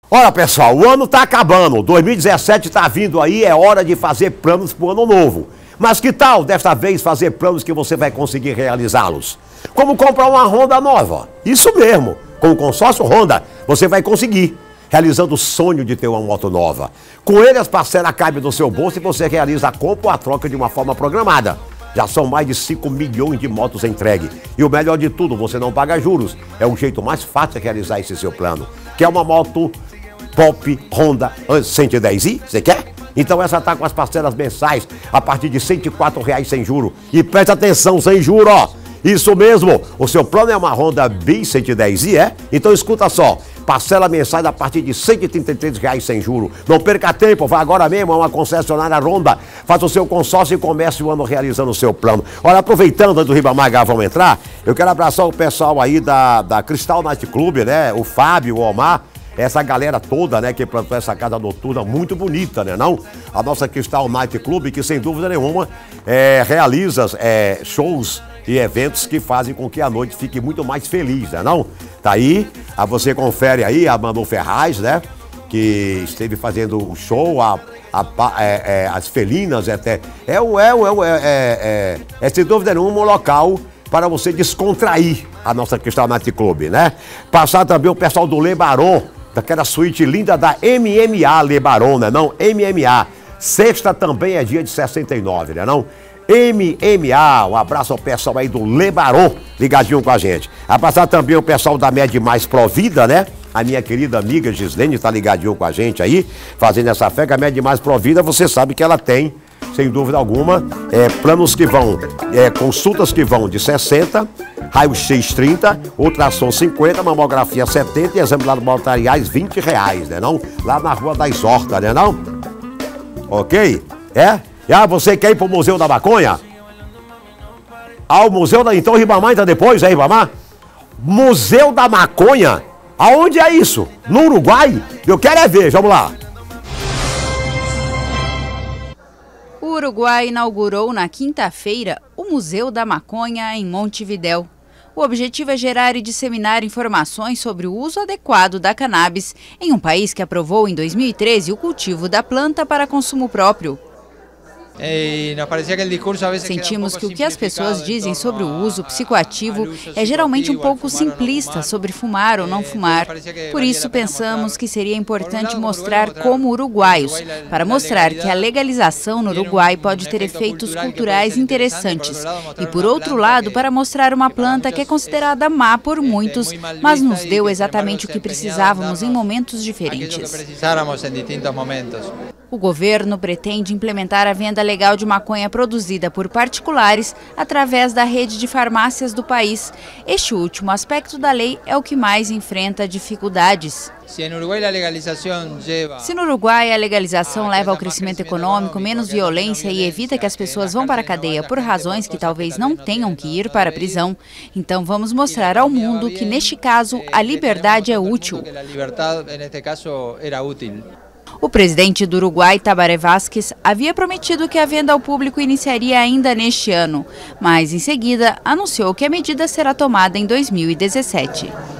Olha, pessoal, o ano está acabando, 2017 está vindo aí, é hora de fazer planos para o ano novo. Mas que tal, desta vez, fazer planos que você vai conseguir realizá-los? Como comprar uma Honda nova? Isso mesmo, com o consórcio Honda, você vai conseguir, realizando o sonho de ter uma moto nova. Com ele, as parcelas cabem no seu bolso e você realiza a compra ou a troca de uma forma programada. Já são mais de 5 milhões de motos entregues. E o melhor de tudo, você não paga juros. É o jeito mais fácil de realizar esse seu plano. Quer uma moto Pop Honda 110i? Você quer? Então essa tá com as parcelas mensais a partir de R$ 104,00 sem juro. E presta atenção, sem juro, ó. Isso mesmo, o seu plano é uma Honda Bis 110i, é? Então escuta só, parcela mensais a partir de R$ 133,00 sem juro. Não perca tempo, vá agora mesmo a uma concessionária Honda, faça o seu consórcio e comece o ano realizando o seu plano. Olha, aproveitando antes do Ribamar vamos entrar, eu quero abraçar o pessoal aí da Cristal Night Club, né? O Fábio, o Omar, essa galera toda, né, que plantou essa casa noturna muito bonita, né, não? A nossa Cristal Night Club, que sem dúvida nenhuma realiza shows e eventos que fazem com que a noite fique muito mais feliz, né, não? Tá aí, você confere aí a Manu Ferraz, né, que esteve fazendo o show, as felinas, até. Sem dúvida nenhuma, um local para você descontrair a nossa Cristal Night Club, né? Passar também o pessoal do Le Baron, daquela suíte linda da MMA Le Baron, né não? MMA. Sexta também é dia de 69, né não? MMA, um abraço ao pessoal aí do Le Baron, ligadinho com a gente. A passar também o pessoal da Med Mais Provida, né? A minha querida amiga Gislene tá ligadinho com a gente aí, fazendo essa festa. A Med Mais Provida, você sabe que ela tem, sem dúvida alguma, planos que vão, consultas que vão de 60, raio-x 30, ultrassom 50, mamografia 70 e exame laboratoriais R$20, né não? Lá na Rua das Hortas, né não? Ok? Você quer ir pro Museu da Maconha? O Museu da... Então o Ribamar entra depois, Ribamar? Museu da Maconha? Aonde é isso? No Uruguai? Eu quero ver, vamos lá. O Uruguai inaugurou na quinta-feira o Museu da Maconha em Montevidéu. O objetivo é gerar e disseminar informações sobre o uso adequado da cannabis em um país que aprovou em 2013 o cultivo da planta para consumo próprio. Sentimos que o que as pessoas dizem sobre o uso psicoativo é geralmente um pouco simplista sobre fumar ou não fumar. Por isso pensamos que seria importante mostrar como uruguaios, para mostrar que a legalização no Uruguai pode ter efeitos culturais interessantes. E por outro lado, para mostrar uma planta que é considerada má por muitos, mas nos deu exatamente o que precisávamos em momentos diferentes. O governo pretende implementar a venda legal de maconha produzida por particulares através da rede de farmácias do país. Este último aspecto da lei é o que mais enfrenta dificuldades. Se no Uruguai a legalização leva ao crescimento econômico, menos violência e evita que as pessoas vão para a cadeia por razões que talvez não tenham que ir para a prisão, então vamos mostrar ao mundo que, neste caso, a liberdade é útil. O presidente do Uruguai, Tabaré Vázquez, havia prometido que a venda ao público iniciaria ainda neste ano, mas em seguida anunciou que a medida será tomada em 2017.